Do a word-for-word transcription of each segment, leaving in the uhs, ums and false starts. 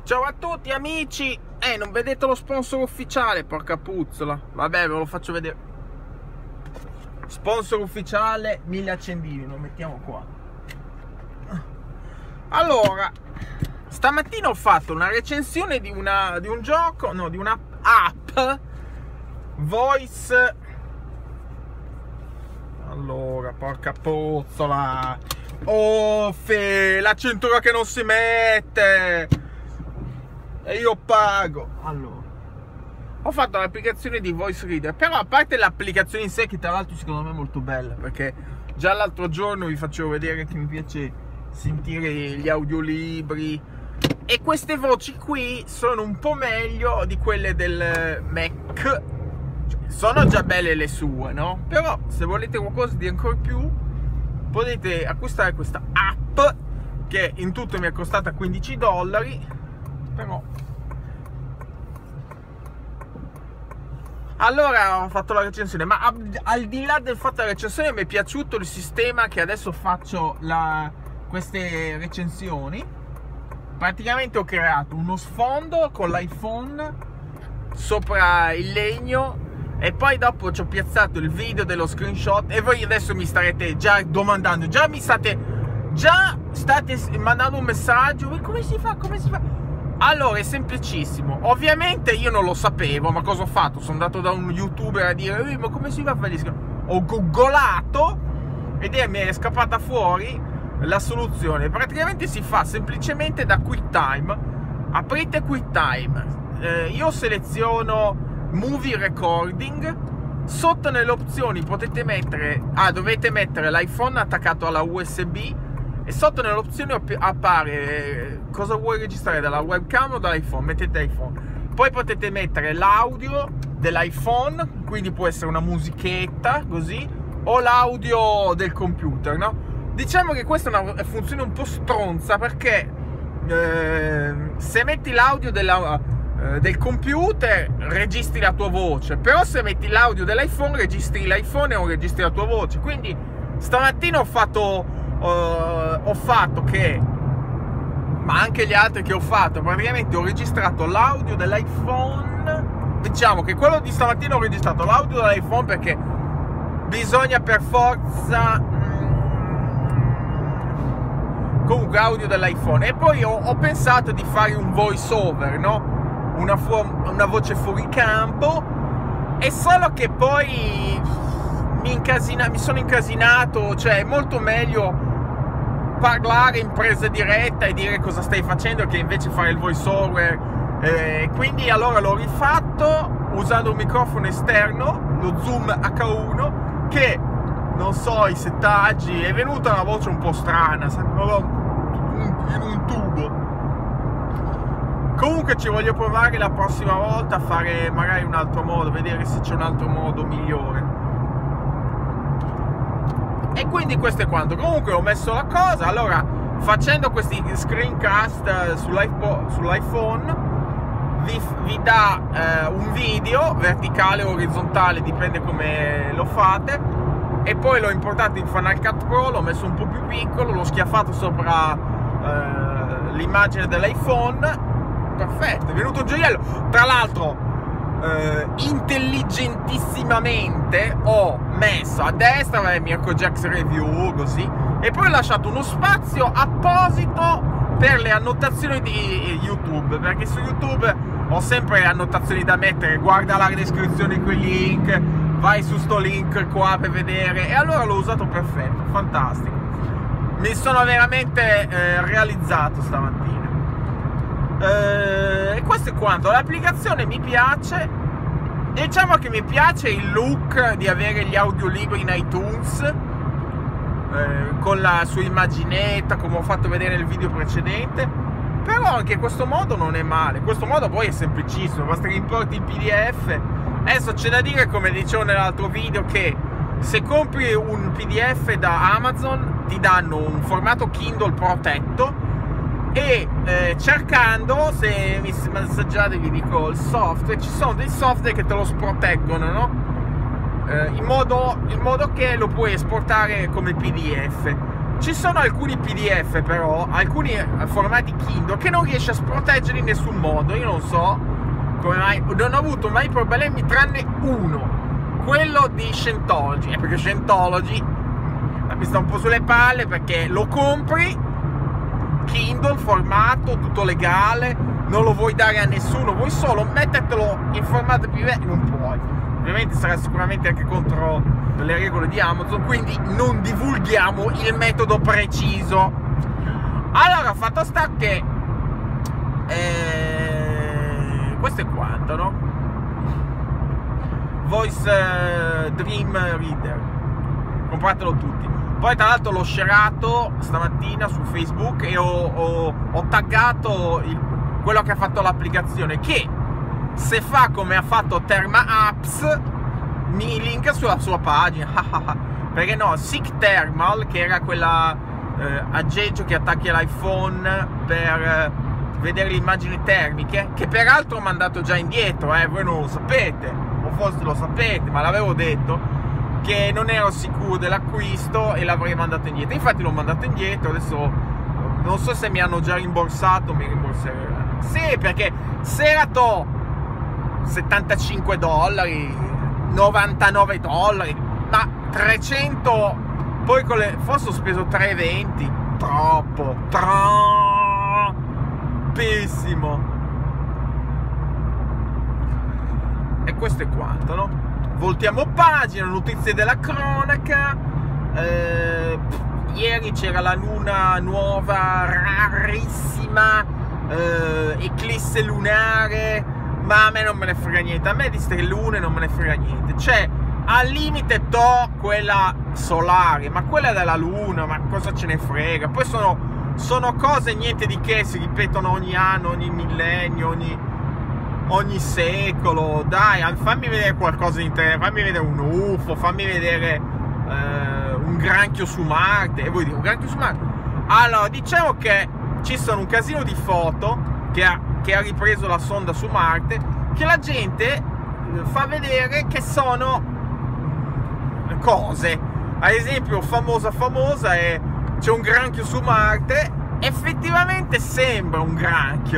Ciao a tutti amici. Eh, non vedete lo sponsor ufficiale? Porca puzzola. Vabbè, ve lo faccio vedere. Sponsor ufficiale, mille accendini. Lo mettiamo qua. Allora, stamattina ho fatto una recensione di, una, di un gioco, no, di una app Voice. Allora, porca puzzola. Oh, fe, la cintura che non si mette. E io pago. Allora, ho fatto l'applicazione di Voice Reader. Però a parte l'applicazione in sé, che tra l'altro secondo me è molto bella, perché già l'altro giorno vi facevo vedere che mi piace sentire gli audiolibri, e queste voci qui sono un po' meglio di quelle del Mac. Sono già belle le sue, no? Però se volete qualcosa di ancora più, potete acquistare questa app, che in tutto mi è costata quindici dollari. Però allora ho fatto la recensione, ma al di là del fatto della recensione mi è piaciuto il sistema che adesso faccio la, queste recensioni. Praticamente ho creato uno sfondo con l'iPhone sopra il legno, e poi dopo ci ho piazzato il video dello screenshot, e voi adesso mi starete già domandando, già mi state già state mandando un messaggio: come si fa, come si fa? Allora, è semplicissimo. Ovviamente io non lo sapevo, ma cosa ho fatto? Sono andato da un youtuber a dire: eh, ma come si fa a fare gli screenshot? Ho googolato ed è, mi è scappata fuori la soluzione. Praticamente si fa semplicemente da QuickTime. Aprite QuickTime, eh, io seleziono Movie Recording. Sotto nelle opzioni potete mettere, ah, dovete mettere l'iPhone attaccato alla U S B, e sotto nelle opzioni appare eh, cosa vuoi registrare, dalla webcam o dall'iPhone. Mettete iPhone, poi potete mettere l'audio dell'iPhone, quindi può essere una musichetta così, o l'audio del computer, no? Diciamo che questa è una funzione un po' stronza, perché eh, se metti l'audio della del computer registri la tua voce, però se metti l'audio dell'iPhone registri l'iPhone e non registri la tua voce. Quindi stamattina ho fatto uh, ho fatto che, ma anche gli altri che ho fatto, praticamente ho registrato l'audio dell'iPhone. Diciamo che quello di stamattina ho registrato l'audio dell'iPhone perché bisogna per forza comunque audio dell'iPhone, e poi ho, ho pensato di fare un voice over, no? Una, una voce fuori campo, e solo che poi mi, incasina, mi sono incasinato. Cioè è molto meglio parlare in presa diretta e dire cosa stai facendo, che invece fare il voice over, eh, quindi allora l'ho rifatto usando un microfono esterno, lo Zoom H uno, che non so i settaggi, è venuta una voce un po' strana, sembrava in un tubo. Comunque ci voglio provare la prossima volta a fare magari un altro modo, vedere se c'è un altro modo migliore. E quindi questo è quanto. Comunque ho messo la cosa. Allora, facendo questi screencast sull'iPhone vi, vi dà eh, un video verticale o orizzontale, dipende come lo fate, e poi l'ho importato in Final Cut Pro, l'ho messo un po' più piccolo, l'ho schiaffato sopra eh, l'immagine dell'iPhone. Perfetto, è venuto un gioiello. Tra l'altro eh, intelligentissimamente ho messo a destra vabbè, Mirko Jax Review, così, e poi ho lasciato uno spazio apposito per le annotazioni di YouTube, perché su YouTube ho sempre annotazioni da mettere: guarda la descrizione quei link, vai su sto link qua per vedere, e allora l'ho usato perfetto, fantastico. Mi sono veramente eh, realizzato stamattina. E questo è quanto. L'applicazione mi piace, diciamo che mi piace il look di avere gli audiolibri in iTunes eh, con la sua immaginetta, come ho fatto vedere nel video precedente. Però anche questo modo non è male. Questo modo poi è semplicissimo, basta che importi il P D F. Adesso c'è da dire, come dicevo nell'altro video, che se compri un P D F da Amazon ti danno un formato Kindle protetto, e eh, cercando, se mi messaggiate vi dico il software, ci sono dei software che te lo proteggono, no? Eh, in, modo, in modo che lo puoi esportare come P D F. Ci sono alcuni P D F però, alcuni formati Kindle che non riesce a proteggere in nessun modo. Io non so come mai, non ho avuto mai problemi tranne uno, quello di Scientology. E perché Scientology mi sta un po' sulle palle, perché lo compri Kindle, formato, tutto legale, non lo vuoi dare a nessuno, vuoi solo mettertelo in formato P D F, non puoi. Ovviamente sarà sicuramente anche contro le regole di Amazon, quindi non divulghiamo il metodo preciso. Allora, fatto sta che eh, questo è quanto, no? Voice eh, Dream Reader, compratelo tutti. Poi tra l'altro l'ho shareato stamattina su Facebook e ho, ho, ho taggato il, quello che ha fatto l'applicazione, che se fa come ha fatto Therma Apps mi linka sulla sua pagina. Perché no, Seek Thermal, che era quella eh, aggeggio che attacchi all'iPhone per eh, vedere le immagini termiche, che peraltro ho mandato già indietro, eh, voi non lo sapete, o forse lo sapete, ma l'avevo detto che non ero sicuro dell'acquisto e l'avrei mandato indietro. Infatti l'ho mandato indietro, adesso non so se mi hanno già rimborsato, mi rimborseranno. Sì, perché se era to settantacinque dollari, novantanove dollari, ma trecento, poi con le, forse ho speso tre e venti, troppo, troppissimo. E questo è quanto, no? Voltiamo pagina, notizie della cronaca. Eh, ieri c'era la luna nuova, rarissima, eh, eclisse lunare, ma a me non me ne frega niente, a me di ste lune non me ne frega niente. Cioè, al limite to quella solare, ma quella della luna, ma cosa ce ne frega? Poi sono, sono cose niente di che, si ripetono ogni anno, ogni millennio, ogni, ogni secolo. Dai, fammi vedere qualcosa di interessante, fammi vedere un U F O, fammi vedere eh, un granchio su Marte. E vuoi dire un granchio su Marte? Allora, diciamo che ci sono un casino di foto che ha, che ha ripreso la sonda su Marte, che la gente fa vedere che sono cose. Ad esempio, famosa famosa è c'è un granchio su Marte, effettivamente sembra un granchio,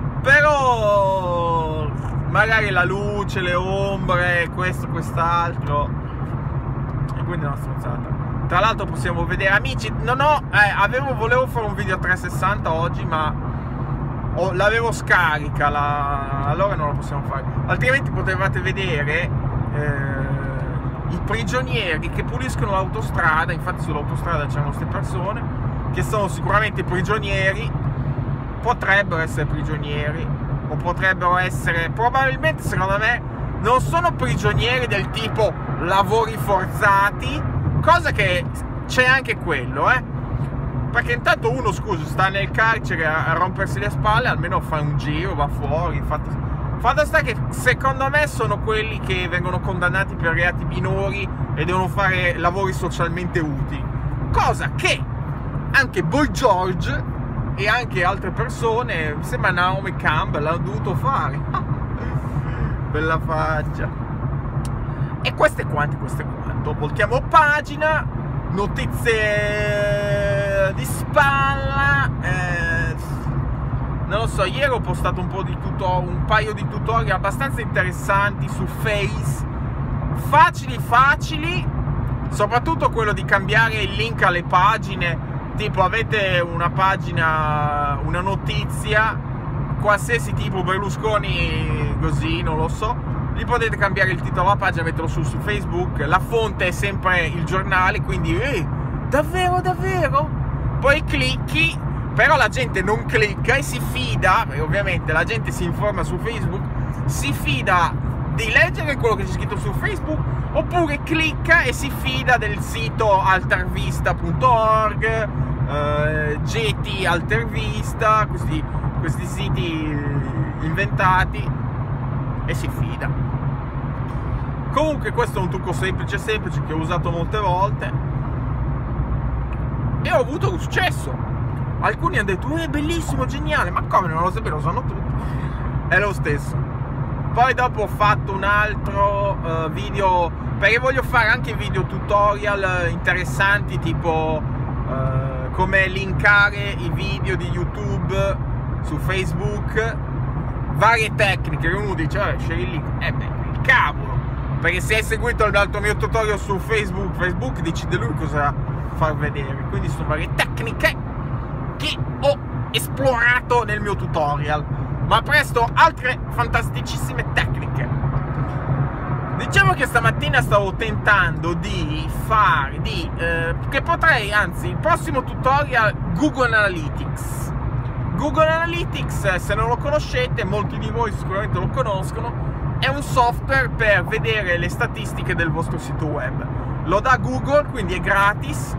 però magari la luce, le ombre, questo, quest'altro, e quindi è una stronzata. Tra l'altro possiamo vedere, amici, non ho, eh, avevo, volevo fare un video a trecentosessanta oggi, ma oh, l'avevo scarica, la, allora non lo possiamo fare, altrimenti potevate vedere eh, i prigionieri che puliscono l'autostrada. Infatti sull'autostrada c'erano queste persone che sono sicuramente prigionieri, potrebbero essere prigionieri, o potrebbero essere, probabilmente secondo me non sono prigionieri del tipo lavori forzati, cosa che c'è anche quello, eh, perché intanto uno, scusa, sta nel carcere a, a rompersi le spalle, almeno fa un giro, va fuori. Infatti fatto sta che secondo me sono quelli che vengono condannati per reati minori e devono fare lavori socialmente utili, cosa che anche Boy George e anche altre persone, mi sembra Naomi Campbell, hanno dovuto fare. Bella faccia. E questo è quanto, questo è quanto. Voltiamo pagina, notizie di spalla. eh, Non lo so, ieri ho postato un po' di tutorial, un paio di tutorial abbastanza interessanti su Face, facili facili, soprattutto quello di cambiare il link alle pagine, tipo avete una pagina, una notizia, qualsiasi tipo, Berlusconi, così, non lo so, gli potete cambiare il titolo della pagina, metterlo su, su Facebook, la fonte è sempre il giornale, quindi, eh, davvero, davvero? Poi clicchi. Però la gente non clicca e si fida, perché ovviamente la gente si informa su Facebook, si fida di leggere quello che c'è scritto su Facebook, oppure clicca e si fida del sito altervista punto org, eh, G T Altervista, questi, questi siti inventati, e si fida. Comunque questo è un trucco semplice semplice che ho usato molte volte e ho avuto successo. Alcuni hanno detto, è bellissimo, geniale, ma come, non lo sapevo, lo sanno tutti. È lo stesso. Poi dopo ho fatto un altro uh, video, perché voglio fare anche video tutorial interessanti, tipo uh, come linkare i video di YouTube su Facebook, varie tecniche. Uno dice, vabbè, scegli il link, eh beh, cavolo, perché se hai seguito l'altro mio tutorial su Facebook, Facebook decide lui cosa far vedere, quindi sono varie tecniche che ho esplorato nel mio tutorial, ma presto altre fantasticissime tecniche. Diciamo che stamattina stavo tentando di fare, di, eh, che potrei, anzi, il prossimo tutorial Google Analytics. Google Analytics, se non lo conoscete, molti di voi sicuramente lo conoscono, è un software per vedere le statistiche del vostro sito web. Lo dà Google, quindi è gratis,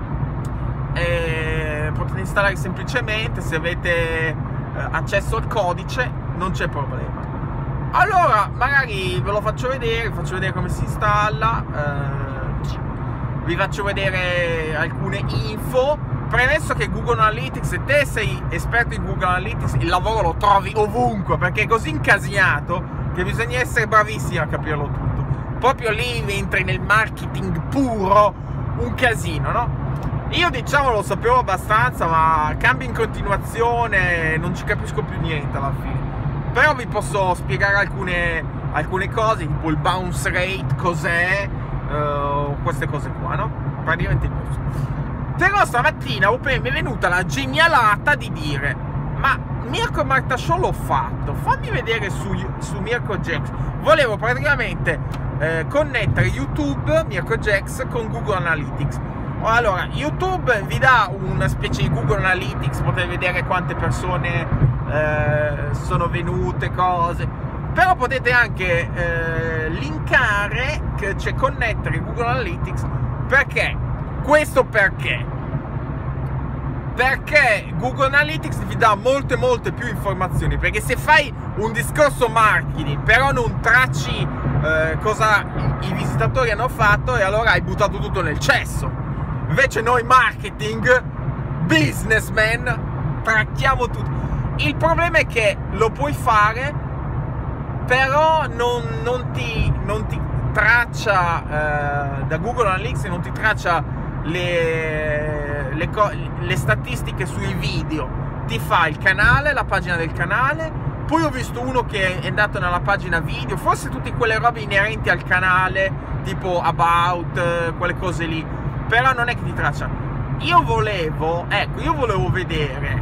e potete installare semplicemente, se avete eh, accesso al codice non c'è problema. Allora, magari ve lo faccio vedere, vi faccio vedere come si installa, eh, vi faccio vedere alcune info. Premesso che Google Analytics, se te sei esperto in Google Analytics, il lavoro lo trovi ovunque, perché è così incasinato che bisogna essere bravissimi a capirlo tutto. Proprio lì entri nel marketing puro, un casino, no? Io diciamo lo sapevo abbastanza, ma cambia in continuazione, non ci capisco più niente alla fine. Però vi posso spiegare alcune, alcune cose, tipo il bounce rate, cos'è, uh, queste cose qua, no? Praticamente il posso. Però stamattina mi è venuta la genialata di dire, ma Mirko e Marta Show l'ho fatto, fammi vedere su, su Mirko Jax. Volevo praticamente eh, connettere YouTube, Mirko Jax, con Google Analytics. Allora, YouTube vi dà una specie di Google Analytics, potete vedere quante persone eh, sono venute, cose. Però potete anche eh, linkare, cioè connettere Google Analytics, perché? Questo perché? Perché Google Analytics vi dà molte molte più informazioni, perché se fai un discorso marketing però non tracci eh, cosa i visitatori hanno fatto, e allora hai buttato tutto nel cesso. Invece noi marketing, businessman, tracchiamo tutto. Il problema è che lo puoi fare, però non, non, ti, non ti traccia eh, da Google Analytics, non ti traccia le, le, le statistiche sui video. Ti fa il canale, la pagina del canale. Poi ho visto uno che è andato nella pagina video, forse tutte quelle robe inerenti al canale, tipo about, quelle cose lì, però non è che ti traccia. Io volevo, ecco, io volevo vedere,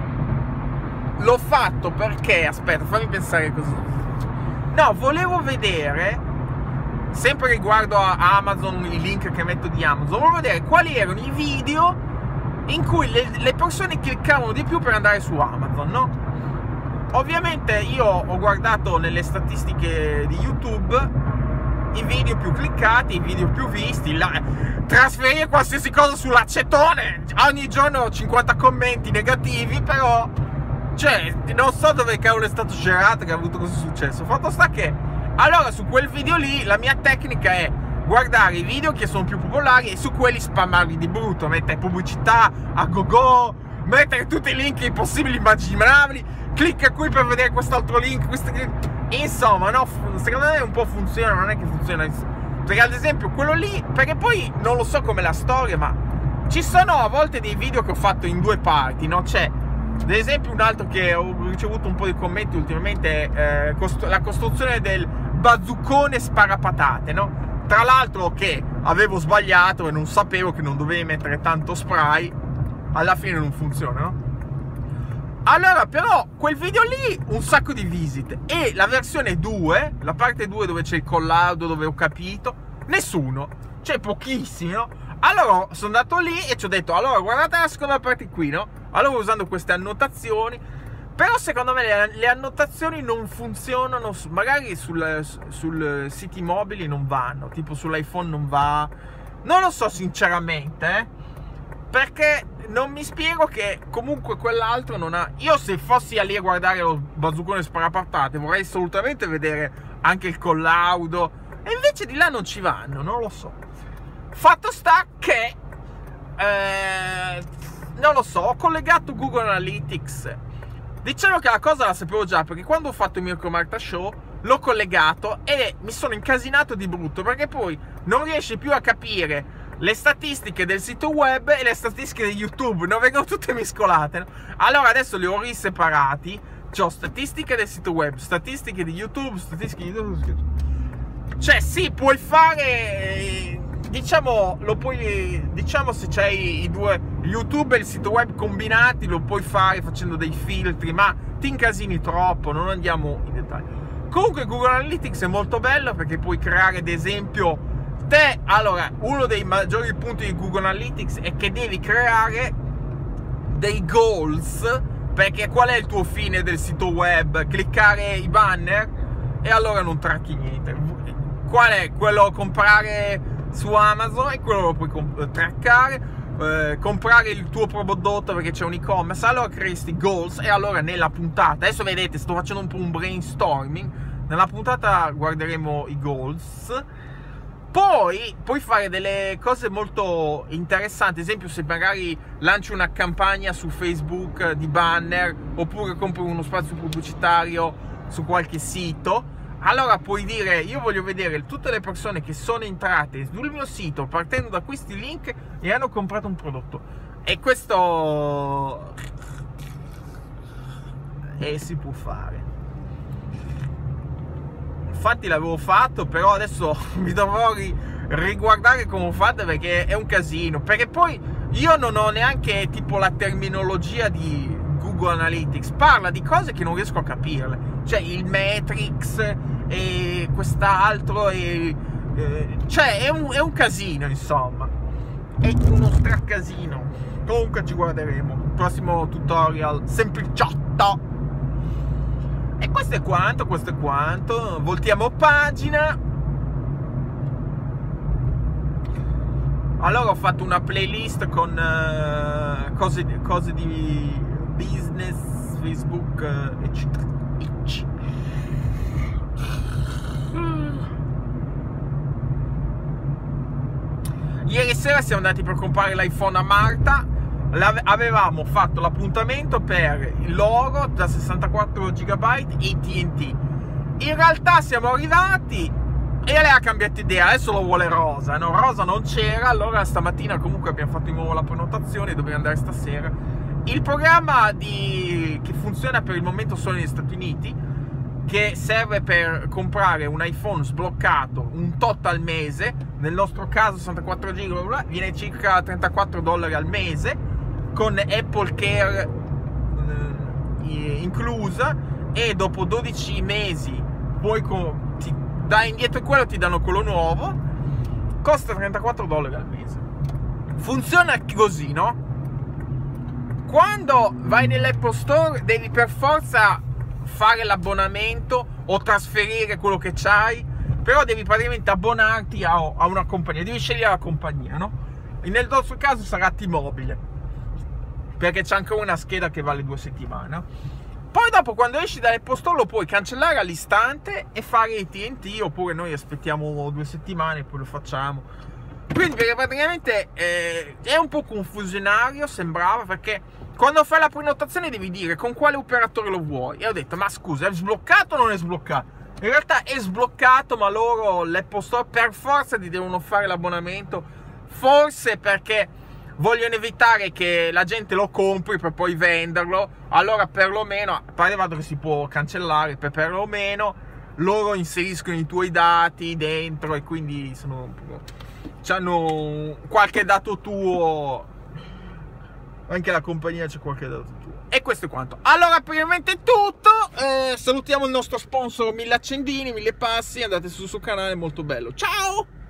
l'ho fatto perché, aspetta, fammi pensare così. No, volevo vedere, sempre riguardo a Amazon, i link che metto di Amazon, volevo vedere quali erano i video in cui le, le persone cliccavano di più per andare su Amazon, no? Ovviamente io ho guardato nelle statistiche di YouTube i video più cliccati, i video più visti, la, trasferire qualsiasi cosa sull'acetone, ogni giorno ho cinquanta commenti negativi, però, cioè, non so dove cavolo è stato girato che ha avuto questo successo. Fatto sta che, allora, su quel video lì, la mia tecnica è guardare i video che sono più popolari e su quelli spammarli di brutto, mettere pubblicità a go go, mettere tutti i link impossibili, immaginabili, clicca qui per vedere quest'altro link, questo... insomma, no, secondo me un po' funziona, non è che funziona, perché ad esempio quello lì, perché poi non lo so come la storia, ma ci sono a volte dei video che ho fatto in due parti, no? C'è ad esempio un altro che ho ricevuto un po' di commenti ultimamente, eh, cost- la costruzione del bazzuccone sparapatate, no? Tra l'altro che avevo sbagliato e non sapevo che non dovevi mettere tanto spray, alla fine non funziona, no? Allora, però, quel video lì, un sacco di visite. E la versione due, la parte due dove c'è il collaudo, dove ho capito, nessuno. Cioè, pochissimi, no? Allora, sono andato lì e ci ho detto, allora, guardate la seconda parte qui, no? Allora, usando queste annotazioni. Però, secondo me, le, le annotazioni non funzionano, su, magari sul, sul siti mobili non vanno. Tipo, sull'iPhone non va. Non lo so, sinceramente, eh. Perché... non mi spiego che comunque quell'altro non ha... Io se fossi a lì a guardare lo bazzuccone sparapatate vorrei assolutamente vedere anche il collaudo, e invece di là non ci vanno, non lo so. Fatto sta che eh, non lo so, ho collegato Google Analytics. Diciamo che la cosa la sapevo già, perché quando ho fatto il Mirko Marta Show l'ho collegato e mi sono incasinato di brutto, perché poi non riesci più a capire le statistiche del sito web e le statistiche di YouTube, non vengono tutte mescolate, no? Allora adesso li ho riseparati. C'ho statistiche del sito web, statistiche di YouTube, statistiche di YouTube. Cioè sì, puoi fare, diciamo, lo puoi, diciamo, se c'hai i due, YouTube e il sito web combinati, lo puoi fare facendo dei filtri, ma ti incasini troppo, non andiamo in dettaglio. Comunque Google Analytics è molto bello perché puoi creare, ad esempio, te. Allora, uno dei maggiori punti di Google Analytics è che devi creare dei goals, perché qual è il tuo fine del sito web? Cliccare i banner e allora non tracchi niente. Qual è? Quello comprare su Amazon e quello lo puoi comp- traccare. Eh, comprare il tuo prodotto perché c'è un e-commerce, allora crei questi goals e allora nella puntata, adesso vedete sto facendo un po' un brainstorming, nella puntata guarderemo i goals. Poi puoi fare delle cose molto interessanti, ad esempio se magari lanci una campagna su Facebook di banner oppure compri uno spazio pubblicitario su qualche sito, allora puoi dire io voglio vedere tutte le persone che sono entrate sul mio sito partendo da questi link e hanno comprato un prodotto, e questo e si può fare. Infatti l'avevo fatto, però adesso mi dovrò ri- riguardare come ho fatto perché è un casino, perché poi io non ho neanche tipo la terminologia di Google Analytics, parla di cose che non riesco a capirle, cioè il Matrix e quest'altro e, eh, cioè è un, è un casino, insomma, è uno stracasino. Comunque ci guarderemo prossimo tutorial sempliciotto. E questo è quanto, questo è quanto. Voltiamo pagina. Allora ho fatto una playlist con uh, cose, cose di business, Facebook, uh, eccetera. Ieri sera siamo andati per comprare l'iPhone a Marta. Avevamo fatto l'appuntamento per l'oro da sessantaquattro giga e A T and T. In realtà siamo arrivati e lei ha cambiato idea, adesso lo vuole rosa, no? Rosa non c'era, allora stamattina comunque abbiamo fatto di nuovo la prenotazione, dobbiamo andare stasera. Il programma di... che funziona per il momento solo negli Stati Uniti, che serve per comprare un iPhone sbloccato un tot al mese, nel nostro caso sessantaquattro giga, viene circa trentaquattro dollari al mese, con Apple Care eh, inclusa, e dopo dodici mesi poi con, ti dai indietro quello, ti danno quello nuovo, costa trentaquattro dollari al mese. Funziona così, no? Quando vai nell'Apple Store devi per forza fare l'abbonamento o trasferire quello che c'hai, però devi praticamente abbonarti a, a una compagnia, devi scegliere la compagnia, no? E nel nostro caso sarà T-Mobile, perché c'è anche una scheda che vale due settimane. Poi dopo, quando esci dall'Apple Store, lo puoi cancellare all'istante e fare A T and T, oppure noi aspettiamo due settimane e poi lo facciamo. Quindi perché praticamente eh, è un po' confusionario, sembrava, perché quando fai la prenotazione devi dire con quale operatore lo vuoi, e ho detto ma scusa, è sbloccato o non è sbloccato? In realtà è sbloccato, ma loro, l'Apple Store, per forza ti devono fare l'abbonamento, forse perché vogliono evitare che la gente lo compri per poi venderlo. Allora perlomeno, pareva che si può cancellare, per perlomeno loro inseriscono i tuoi dati dentro e quindi sono, c'hanno qualche dato tuo, anche la compagnia c'è qualche dato tuo. E questo è quanto. Allora praticamente è tutto, eh, salutiamo il nostro sponsor Mille Accendini, Mille Passi, andate sul suo canale, molto bello. Ciao!